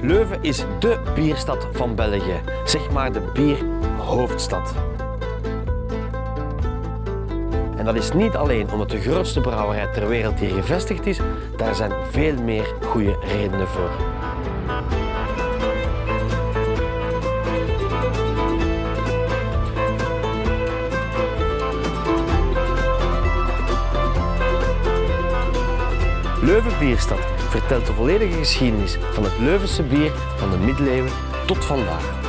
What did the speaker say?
Leuven is dé bierstad van België, zeg maar de bierhoofdstad. En dat is niet alleen omdat de grootste brouwerij ter wereld hier gevestigd is, daar zijn veel meer goede redenen voor. Leuven Bierstad vertelt de volledige geschiedenis van het Leuvense bier van de middeleeuwen tot vandaag.